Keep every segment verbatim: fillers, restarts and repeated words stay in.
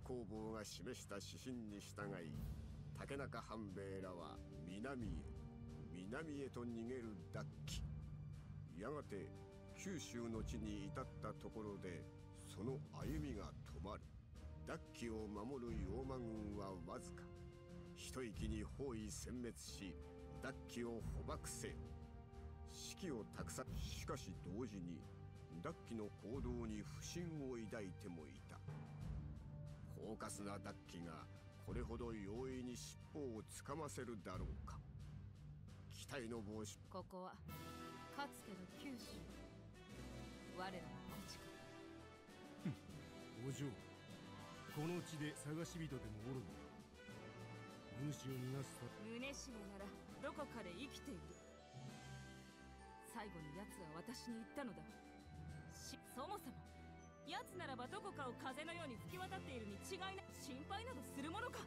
工房が示した指針に従い、竹中半兵衛らは南へ南へと逃げるダッキ。やがて九州の地に至ったところでその歩みが止まる。ダッキを守る妖魔軍はわずか。一息に包囲殲滅し、ダッキを捕獲せよ。士気を託さ。しかし同時にダッキの行動に不信を抱いてもいた。狡猾なダッキがこれほど容易に尻尾をつかませるだろうか。期待の帽子。 ここはかつての九州、我らの故地か。 お嬢、この地で探し人でもおるのか。主を逃がすと。 宗重ならどこかで生きている。最後に奴は私に言ったのだ。しそもそも奴ならばどこかを風のように吹き渡っているに違いない。心配などするものか。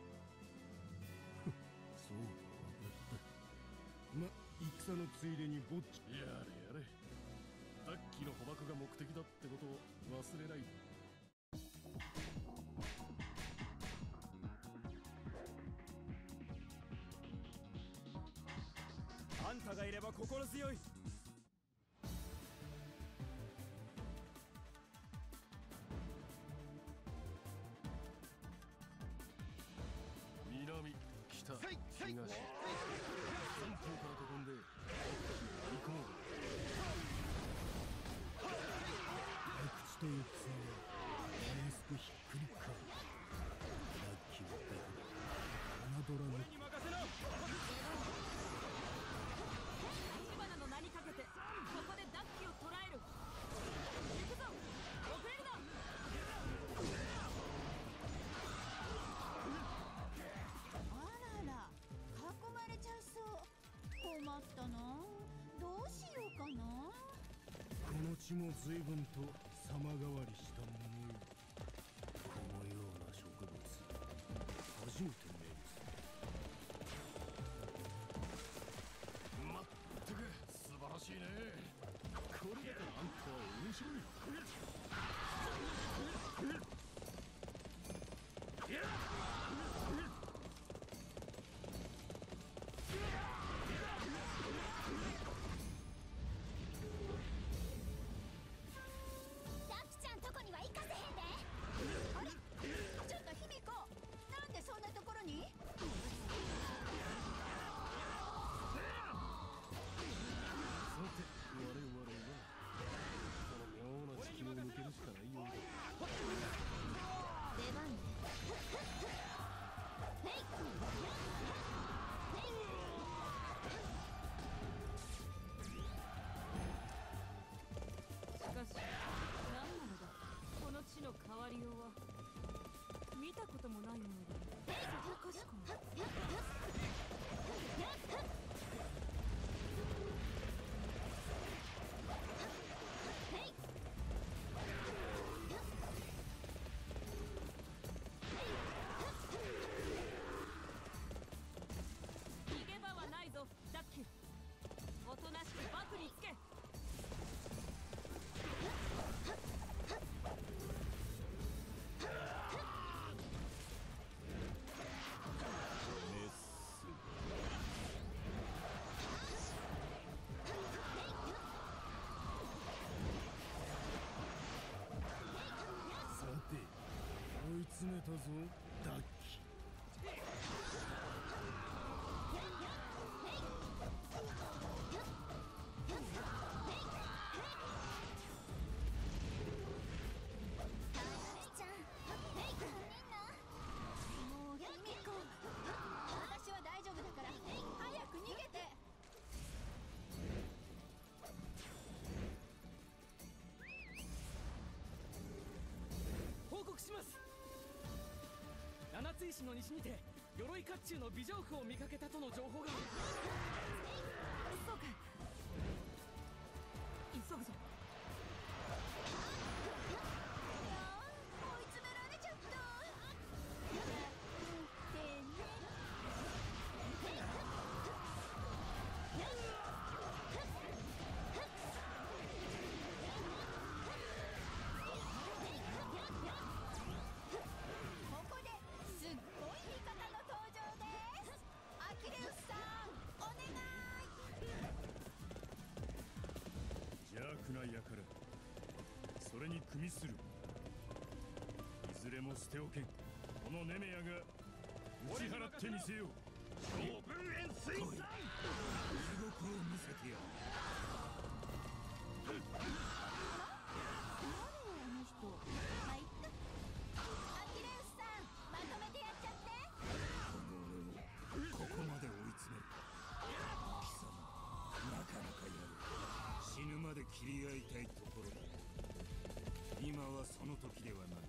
そうか、分かった。ま、戦のついでにぼっち。 やれやれ。ダッキの捕獲が目的だってことを忘れない。 あんたがいれば心強い。 南、北、東、三方から囲んで行こう。 白地と戦はたやすくひっくり返る。ラッキーはだけど侮らぬ。 俺に任せな。 火花の名にかけてここでダッキを捕らえる。行くぞ、遅れるな。 あらら、囲まれちゃいそう。困ったな。どうしようかな。 この地も随分と様変わりしたものよ。このような植物、初めて目にする。 まったく素晴らしいね。これだからあんたは面白い。 ダッキちゃんとこには行かせへんで。あれ、ちょっと卑弥呼、なんでそんなところに。 さて我々はこの妙な地球を抜けるしかないようだ。 出番ね。へいへい。 しかし何なのだこの地の変わりようは。見たこともないものだ。そこかしこも。逃げ場はないぞダッキ。おとなしくバクにつけ。 さて、追い詰めたぞ、ダッキ。 私は大丈夫だから早く逃げて。 報告します。七つ石の西にて鎧甲冑の美丈夫を見かけたとの情報が。 そうか、急ぐぞ。 追い詰められちゃった。ここミスル、いずれも捨ておけん。このネメアが打ち払ってみせよう。勝負円水産、地獄を見せてやる。 誰よあの人。入ったアキレウスさん、まとめてやっちゃって。 ここまで追い詰めるか。貴様なかなかやる。死ぬまで切り合いたいところだ。今はその時ではない。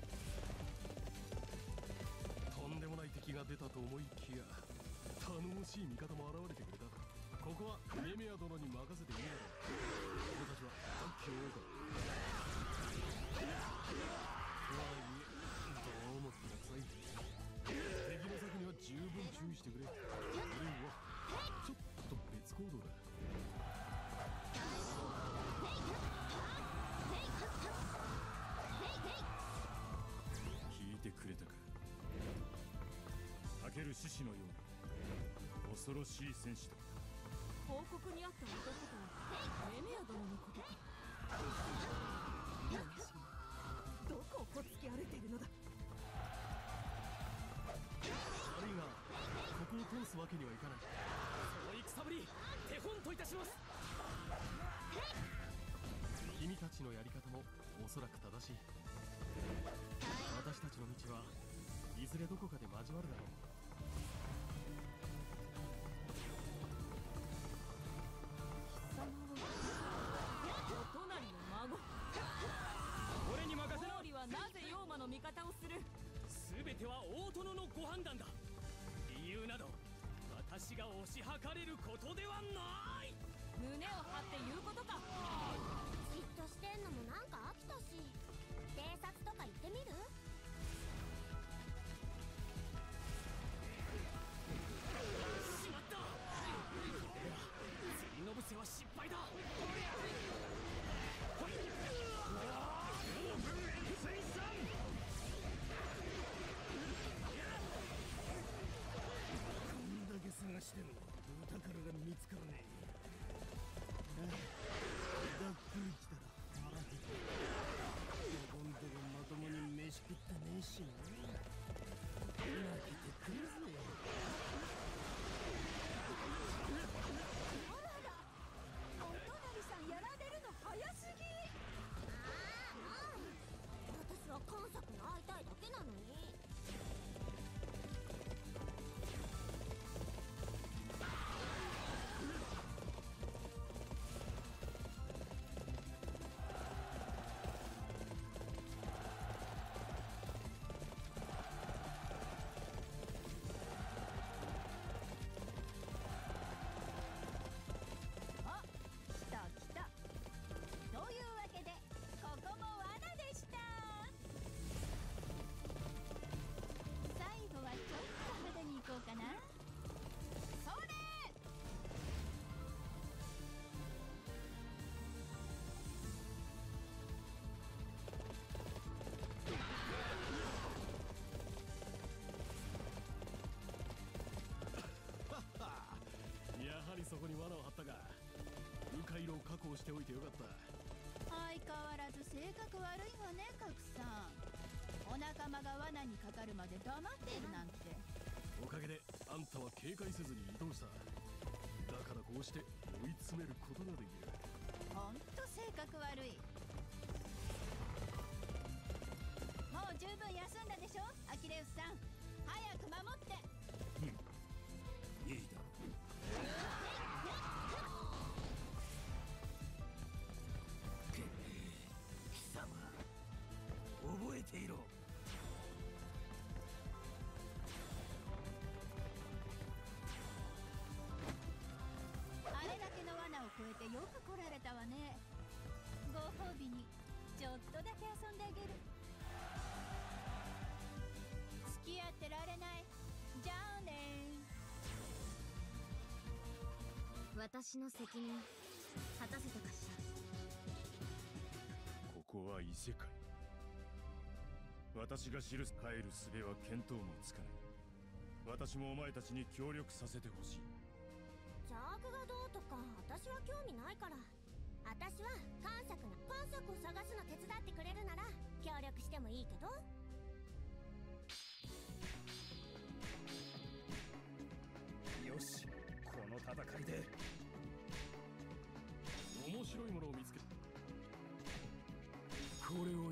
とんでもない敵が出たと思いきや、頼もしい味方も現れてくれた。ここはネメア殿に任せていいだろう。俺たちはダッキを追うか。とはいえどうも気が臭い。敵の策には十分注意してくれ。俺はちょっと別行動だ。 聞いてくれたか。タケル獅子のような恐ろしい戦士だ。 報告にあった男とはメメア殿のことか。どこをこつき歩いているのだ。 悪いがここを通すわけにはいかない。 その戦ぶり手本といたします。 君たちのやり方もおそらく正しい。私たちの道はいずれどこかで交わるだろう。 お隣の孫。 俺に任せろ。 毛利はなぜ妖魔の味方をする。 全ては大殿のご判断だ。理由など私が推し量れることではない。 胸を張って言うことか。 じっとしてんのもなんか飽きたし、偵察とか行ってみる？ しまった。釣りのぶせは失敗だ。 こんだけ探してもお宝が見つからねえ。がっくり来たら腹減った。ここんとこまともに飯食ってねえしな。泣けてくるぜ。 あらら、お隣さんやられるの早すぎ。ああ、もう私は関作に会いたいだけなのに。 そこに罠を張ったが、迂回路を確保しておいてよかった。 相変わらず性格悪いわね、カクさん。お仲間が罠にかかるまで黙っているなんて。 おかげであんたは警戒せずに移動した。だからこうして追い詰めることができる。 ほんと性格悪い。もう十分休んだでしょ、アキレウスさん。早く守って。 いいだろう。貴様覚えていろ。 あれだけの罠を越えてよく来られたわね。ご褒美にちょっとだけ遊んであげる。付き合ってられない。じゃあね。私の責任果たせたかしら。 ここは異世界。私が知る帰る術は見当もつかない。私もお前たちに協力させてほしい。 邪悪がどうとか私は興味ないから。 私は今作の今作を探すの手伝ってくれるなら協力してもいいけど。 よし、この戦いで面白いものを見つけこれを